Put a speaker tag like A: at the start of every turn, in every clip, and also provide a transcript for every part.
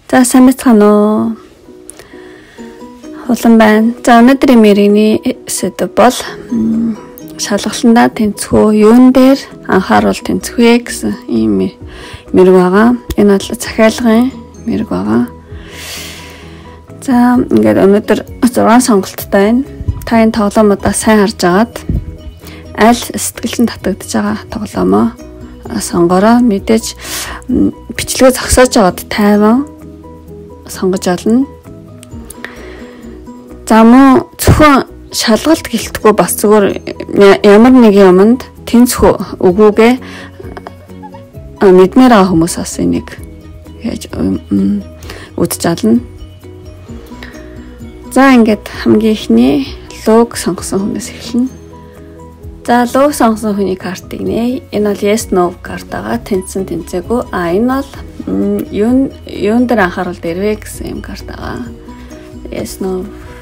A: За сайн байна уу? Улан байна. За өнөөдрийн мэргэний сэдэв бол шалгаландаа тэнцвүү юун дээр анхааруул тэнцвэ гэсэн ийм мэрэг байгаа. Энэ бол захиалгын мэрэг байгаа. За ингээд өнөөдөр 6 сонголттой байна. Та энэ тоглоомуудаа сайн харж агаад аль сэтгэлд татагдж байгаа тоглоомоо сонгороо. Мэдээж бичлэгээ зогсоож байгаад тайван сонгож олно. За мөн зөвхөн шалгалт гэлтгүй бас зүгээр ямар нэгэн юмд тэнцвүү өгөөгээ мэдмээр байгаа хүмүүс бас энийг яаж үдж ална. За ингээд хамгийн ихний лог сонгосон хүнээс эхэлнэ. За лог сонгосон хүний картыг нэ. Энэ бол yes no карт байгаа. Тэнцсэн тэнцээгүй. Энэ бол юун дээр анхаарал дээрвэ гэсэн юм карт байгаа. Yes no.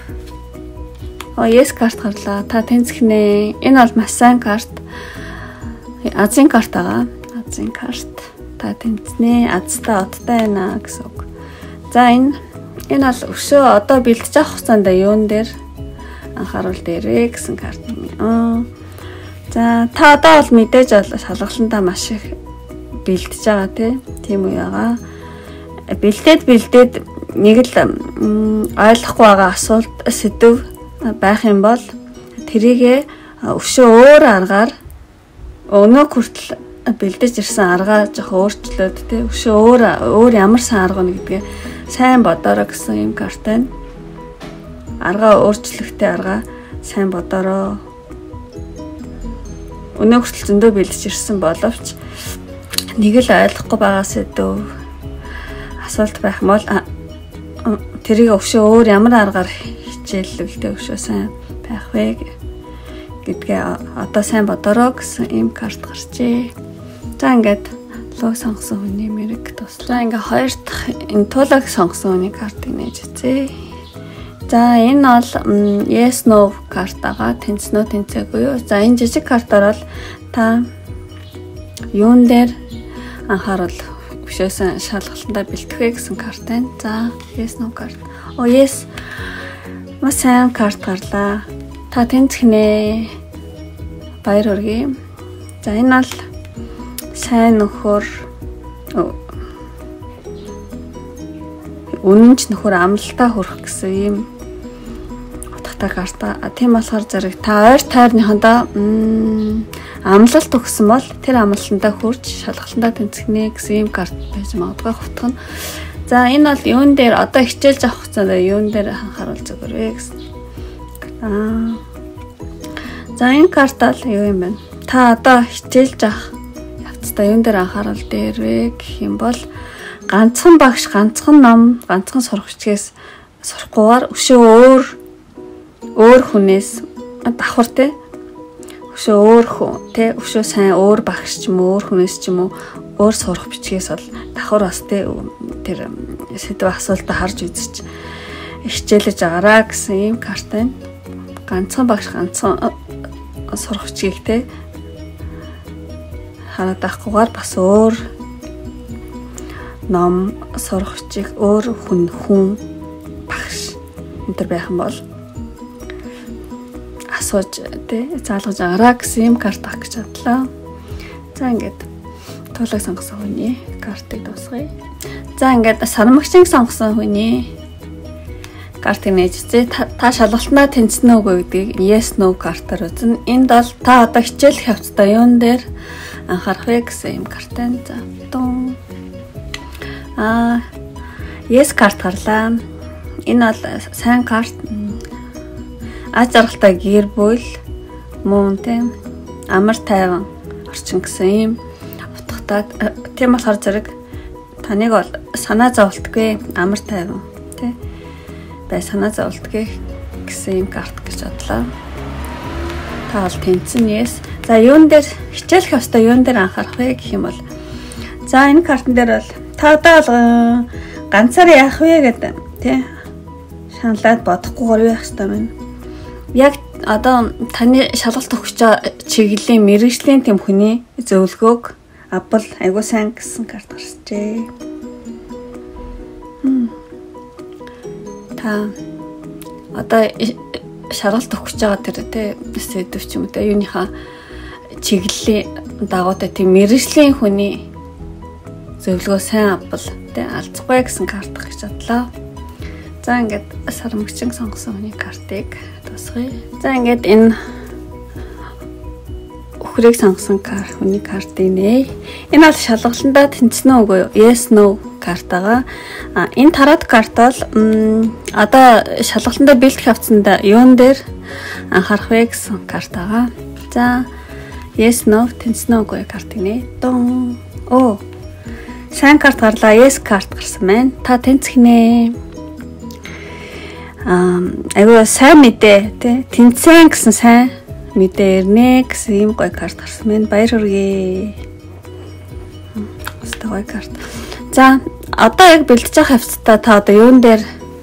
A: Yes карт гарлаа. Та тэнцэх нэ. Энэ бол маш сайн карт. Азийн карт байгаа. Азийн карт. Та тэнцнэ. Азтай одтай байна гэсэн үг. За энэ бол өшөө одоо бэлдэж авах хугацаанд юун дээр анхаарал дээрвэ гэсэн карт юм. За та одоо бол мэдээж бол шалгаландаа маш их бэлдэж байгаа тийм үү яага. Бэлдээд нэг л ойлгохгүй байгаа асуулт сэдв байх юм бол тэрийгэ өшөө өөр аргаар өнөө хүртэл бэлдэж ирсэн аргаа жоох өөрчлөөд өшөө өөр ямар сайн арга нэг гэдгээ сайн бодороо гэсэн юм карт байна. Аргаа өөрчлөхтэй аргаа сайн бодороо. Өнөө хүртэл зөндөө бэлдэж ирсэн боловч нэг л ойлгохгүй байгаа сэдв асуулт байх юм бол тэрийг өшөө өөр ямар аргаар хичээллэлтэй өшөө сайн байх вэ гэдгээ одоо сайн бодороо гэсэн ийм карт гарчээ. За ингээд лог сонгосон хүний мэрэг туслаа. Ингээ хоёр дахь энэ туулаг сонгосон хүний картыг нээж үзье. За энэ бол yes no карт байгаа. Тэнцнөө тэнцээгүй юу? За энэ жижиг картаар бол та юун дээр анхаарал өшөөсөн шалгалтандаа бэлтгэхэ гэсэн карт байна. За yes no карт. Yes. Маш сайн карт гарлаа. Та тэнцэх нэ. Баяр хүргэе. За энэ бол сайн нөхөр үнэнч нөхөр амлалтаа хүрэх гэсэн ийм утгатай карта. Тийм болохоор зэрэг та ойр тайрныхандаа амлалт өгсөн бол тэр амлалтандаа хүрч шалгалтандаа тэнцэхнэ гэсэн ийм карт байж магадгүй хутгах нь. За энэ бол юун дээр одоо хичээлж авах хугацаанд юун дээр анхааруул зүгээр вэ гэсэн. За энэ карт бол юу юм бэ? Та одоо хичээлж авах явцдаа юун дээр анхаарал дээр вэ гэх юм бол ганцхан багш, ганцхан ном, ганцхан сурагчдээс сурахгүйгээр өшөө өөр хүнээс давхар өшөө өөр хүн өшөө сайн өөр багш ч юм уу, өөр хүнээс ч юм уу, өөр сурах бичгээс бол давхар бас тэр сэдв асуултаа харж үзэж хичээлж агаараа гэсэн ийм карт байна. Ганцхан багш, ганцхан сурах бичгийг хараад авахгүйгээр бас өөр ном сурах чиг өөр хүн багш энэ байх юм бол асууж заалгаж агаараа гэсэн юм карт авах гэж бодлоо. За ингээд туулаг сонгосон хүний картыг дуусгая. За ингээд сармагчийг сонгосон хүний картыг нээж үзье. Та шалгалтнаа тэнцэнэ үгүй гэдгийг yes no картаар үзнэ. Энд бол та одоо хичээлэх явцдаа юун дээр анхаарах вэ гэсэн юм карт байна. За тун yes карт гарлаа. Энэ бол сайн карт. Аз жаргалтай гэр бүл мөн амар тайван орчин гэсэн юм утгатай. Тийм болохоор зэрэг таныг бол санаа зовлтгүй амар тайван бай санаа зовлтгүй гэсэн юм карт гэж бодлоо. Та бол тэнцэн yes. За юун дээр хичээлэх ёстой юун дээр анхаарах вэ гэх юм бол за энэ картн дээр бол та одоо бол ганцаараа яах вэ гэдэг шаналаад бодохгүйгээр яах ёстой байна. Яг одоо таны шалгалт өгч чиглэлийн мэрэгжлийн тэм хүний зөвлөгөөг авбал айгуу сайн гэсэн карт гарчээ. та одоо шаргалт өгч байгаа тэр тэ сэдв ч юм уу тэ юуныхаа чиглэлийн дагуутай тийм мэржлийн хүний зөвлөгөө сайн авбал тэ алцгүй гэсэн карт гэж бодлоо. За ингээд сарамгчин сонгосон хүний картыг тусгая. За ингээд энэ өхрийг сонгосон хүний карт нэ. Энэ бол шалгалтандаа тэнцэнэ үгүй юу? Yes no карт байгаа. Энэ тарот карт бол одоо шалгалтандаа бэлтгэх явцсанд юун дээр анхаарах вэ гэсэн карт байгаа. За yes no тэнцэнэ үгүй картыг нэ. Дун. Оо. Сайн карт гарлаа. Yes карт гарсан байна. Та тэнцэх нэ. Айгуу сайн мэдээ тий. Тэнцэн гэсэн сайн мэдээ ирнэ гэсэн ийм гоё карт гарсан байна. Баяр хүргэе. Өстой гоё карт. За одоо яг бэлдэж явах явцдаа та одоо юун дээр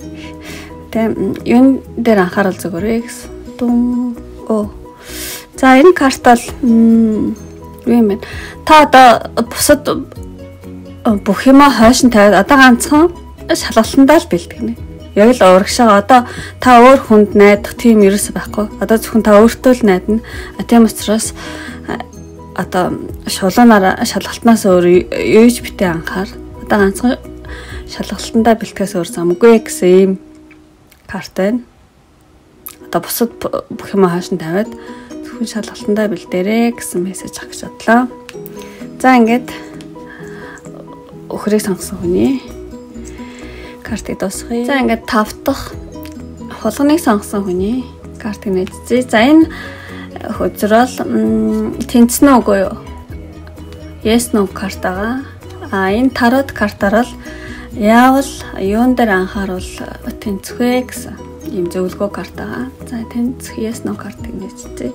A: анхаарал зөвгөрөө гэсэн. Дун. Оо. За энэ карт бол юу юм бэ? Та одоо бусад бүх юма хойш нь тавиад одоо ганцхан шалгалтандаа л бэлтгэнэ. Яг л урагшаа одоо та өөр хүнд найдах тийм ерөөс байхгүй. Одоо зөвхөн та өөртөө л найдана. Тийм учраас одоо шулуунаар шалгалтнаас өөр юуж битээ анхаар. Одоо ганцхан шалгалтандаа бэлтгэхээс өөр замгүй гэсэн ийм карт байна. Одоо бусад бүх юма хойш нь тавиад зөвхөн шалгалтандаа бэлдээрэй гэсэн мессеж авах гэж бодлоо. За ингээд өхрийг сонгосон хүний картыг дуусгая. За ингээд 5 дахь хулганыг сонгосон хүний картыг нээжээ. За энэ хөзрөл тэнцэнэ үгүй юу? Yes no карт байгаа. Энэ тарот картаар л яавал юун дээр анхааруул тэнцэх вэ гэсэн ийм зөвлөгөө карт байгаа. За тэнцэх yes no картыг нээжээ.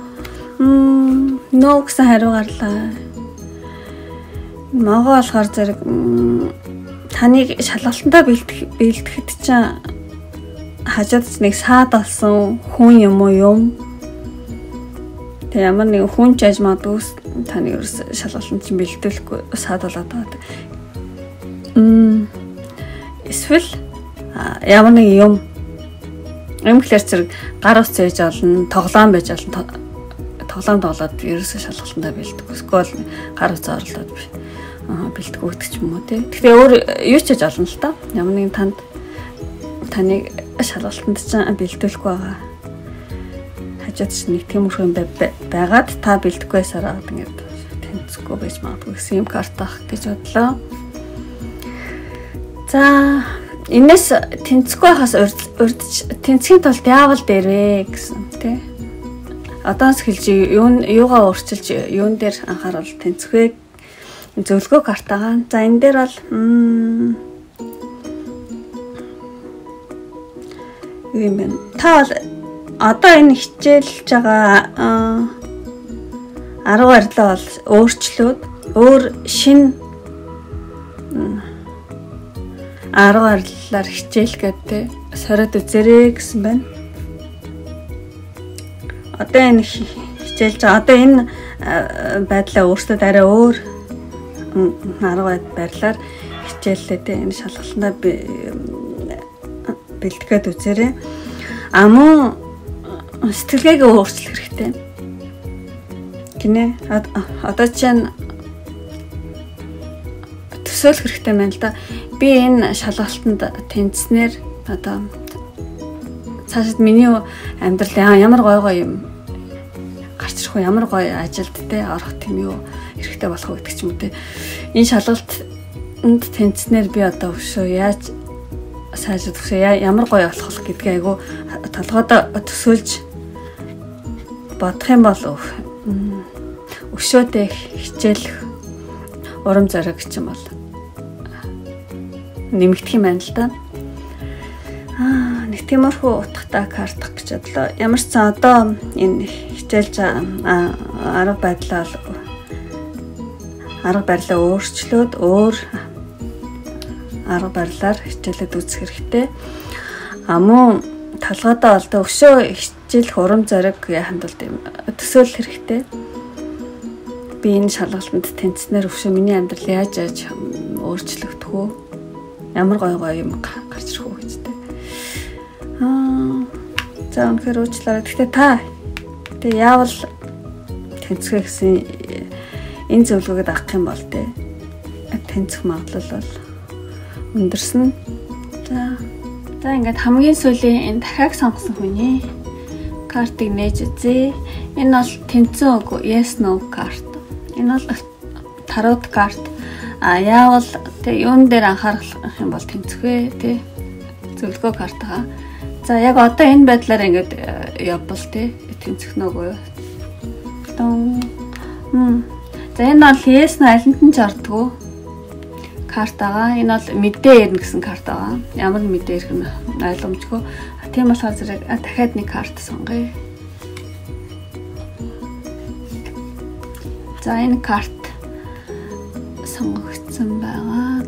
A: No гэсэн хариу гарлаа. Магадгүй болохоор зэрэг таныг шалгалтандаа бэлтгэхэд чинь хажууд нэг саад болсон хүн юм уу юм. Тэг ямар нэг хүн ч яаж магадгүй таны ерөөс шалгалтанд чинь бэлтгэлгүй саад болоод байгаа. Эсвэл ямар нэг юм гэхэлэр зэрэг гар ус цээж олно, тоглоом байж олно. Тоглоом тоглоод ерөөсөө шалгалтандаа бэлтгэхгүй. Эсвэл гар ус орлоод бэлтгэх өгдөг ч юм уу тий. Тэгэхээр өөр юу ч хийж олно л та. Ямар нэгэн таныг шалгалтанд чинь бэлтгэлгүй байгаа. Хажууд чинь нэг тиймэрхүү юм байгаад та бэлтгэхгүйсээр аваад ингээд тэнцэхгүй байж магадгүй гэсэн юм карт авах гэж бодлоо. За энэс тэнцэхгүй байхаас урдч тэнцхийн тулд яавал дээрвэ гэсэн тий. Одоос хэлж юугаа өөрчилж юун дээр анхаарал тэнцэх вэ? Зөвлөгөө карт байгаа. За энэ дээр бол юм байна. Та бол одоо энэ хичээлж байгаа арга барилаа бол өөрчлөөд өөр шин арга барилаар хичээл гэдэг сориод үзээрэй гэсэн байна. Одоо энэ хичээлж байгаа. Одоо энэ байдлаа өөртөө арай өөр арга барилаар хичээллээ тэ энэ шалгалтандаа бэлтгээд үзээрэй. Мөн сэтгэлгээгээ өөрчлөх хэрэгтэй. Гинэ. Одоо чинь төсөөлөх хэрэгтэй байна л да. Би энэ шалгалтанд тэнцснээр одоо цаашид миний амьдрал ямар гой юм гарч ирэх вэ? Ямар гоё ажилд те орох тийм юу хэрэгтэй болох вэ гэдэг ч юм уу те. Энэ шалгалтанд тэнцснээр би одоо өшөө яаж сайжрах вэ? Ямар гоё болох гэдгийг айгу толгойд төсөөлж бодох юм бол өшөөтэй хичээлэх урам зориг ч юм бол нэмэгдэх юм байна л да. Нэг тиймэрхүү утгатай картах гэж бодлоо. Ямар ч сан одоо энэ хичээлж арга барилаа өөрчлөөд өөр арга барилаар хичээлээд үзэх хэрэгтэй. Мөн талгаадаа олдоо өшөө хичээлэх урам зориг яханд бол тийм төсөөлөх хэрэгтэй. Би энэ шалгалтанд тэнцснээр өшөө миний амьдрал яаж өөрчлөгдөх вэ? Ямар гоё юм гарч ирэх вэ гэж тэ. За үнэхээр уучлаарай. Гэхдээ та тэгээ яавал тэнцвэ гэсэн энэ зөвлөгөөд авах юм бол тэ тэнцэх магадлал бол өндөрсөн. За ингээд хамгийн сүүлийн энэ дахиад сонгосон хүний картыг нээж үзье. Энэ бол тэнцэн үг yes no карт. Энэ бол тарот карт. Яавал тэг юун дээр анхаарах юм бол тэнцэх вэ тэ зөвлөгөө картаа. За яг одоо энэ байдлаар ингээд явбал тэ тэнцэх нүгөө. За энэ бол yes no алинт нь ч ордгоо картагаа. Энэ бол мэдээ ирнэ гэсэн карт байгаа. Ямар мэдээ ирэх нь ойлгомжгүй. Тийм болохоор зэрэг дахиад нэг карт сонгоё. За энэ карт сонгогдсон байгаа.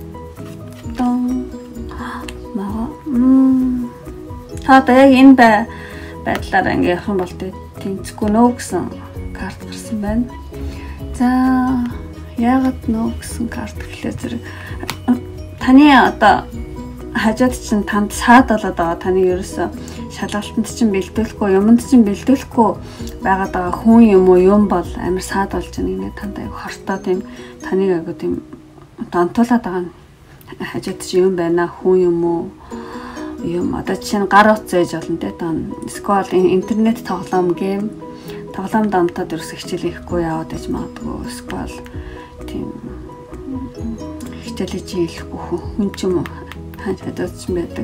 A: Та яг энэ байдлаар ингээ явах юм бол тэнцэхгүй нөө гэсэн карт гарсан байна. За яагаад нөө гэсэн карт гэхлээр зэрэг таны одоо хажууд чинь танд саад болоод байгаа. Таны ерөөсө шалгалтанд чинь бэлдүүлэхгүй, юмд чинь бэлдүүлэхгүй байгаад байгаа хүн юм уу юм бол амар саад болж байгаа. Танд аяг хортоо тийм таныг аяг тийм донтуулаад байгаа нь хажууд чинь юм байна хүн юм уу юм одоо жишээ нь гар утас ээж болно те тань сквал интернет тоглоом гейм тоглоом дамтаад ерөөсө хичээл хийхгүй яваад ээж магадгүй сквал тийм хичээл хийхгүй хүн ч юм уу хажууд ч байдаг.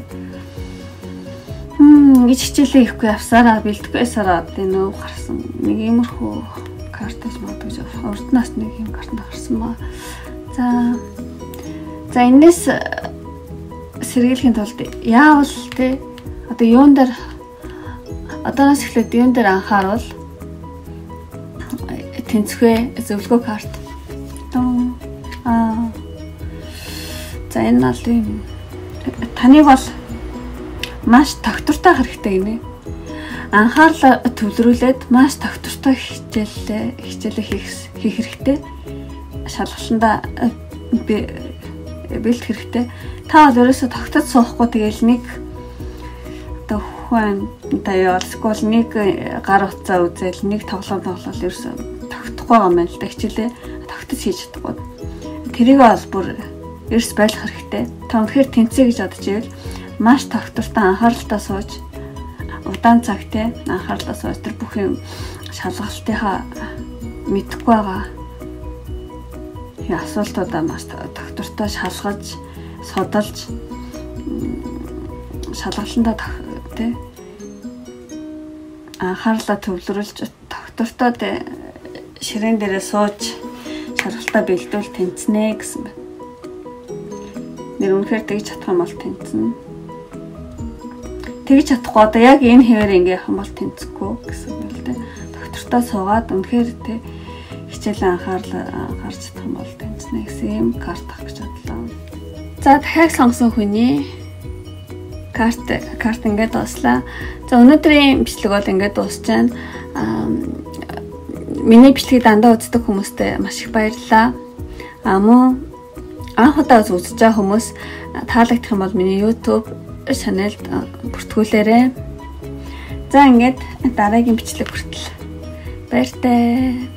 A: Гэж хичээлээ хийхгүй явсараа бэлтгэхээсараа энэ нөө гарсан нэг иймэрхүү карт гэж магадгүй урднаас нэг юм карт гарсан ба. За энэс сэргийлэхийн тулд яавал те одоо юун дээр одооноос эхлээд юун дээр анхаарвал тэнцвэ зөвлөгөө карт. За энэ бол юм таныг бол маш тогтвортой хэрэгтэй гинэ. Анхаарлаа төвлөрүүлээд маш тогтвортой хичээлээ хийх хэрэгтэй. Шалгалтандаа бэлт хэрэгтэй. Та бол ерөөсө тогтож суухгүй тэгэл нэг одоо хүн таяа скол нэг гар утсаа үзэл нэг тоглоом ерөөсө тогтохгүй юм байна л да хичээлээ тогтож хийж чадахгүй. Тэрийг бол бүр ерөөс байлгах хэрэгтэй. Та үнэхээр тэнцээ гэж бодож ивэл маш тогтвортой анхааралтай сууж удаан цаг те анхааралтай сууж тэр бүх юм шалгалтынхаа мэдэхгүй байгаа асуултуудаа маш тогтвортой шалгаж судалж шалгалтандаа те анхаарлаа төвлөрүүлж тогтвортой ширээн дээрээ сууж шалгалтаа бэлдүүл тэнцэнэ гэсэн байна. Нэр үнэхээр тэгж чадах юм бол тэнцэнэ. Тэгж чадахгүй одоо яг энэ хэвээр ингээ явах юм бол тэнцэхгүй гэсэн юм л дээ. Доктортой суугаад үнэхээр тэ хичээлээ анхаарч чадах юм бол тэнцэнэ гэсэн юм карт авах гэж бодлоо. За дахиад сонгосон хүний карт ингээд дуслаа. За өнөөдрийн бичлэг бол ингээд дуусж байна. Миний бичлэгийг дандаа үздэг хүмүүстээ маш их баярлалаа. Мөн анх удаа үзэж байгаа хүмүүс таалагдах юм бол миний YouTube channel-д бүртгүүлээрэй. За ингээд дараагийн бичлэг хүртэл баяртай.